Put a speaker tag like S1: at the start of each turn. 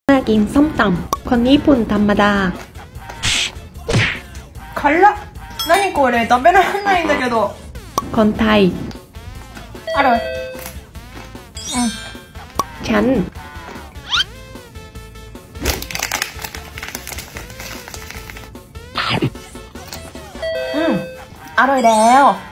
S1: มากินส้มตำคนญี่ปุ่นธรรมดา
S2: 辛っ何これ食べられないんだけど
S1: คนไทย
S2: อร่อย
S1: ฉัน
S2: อร่อยแล้ว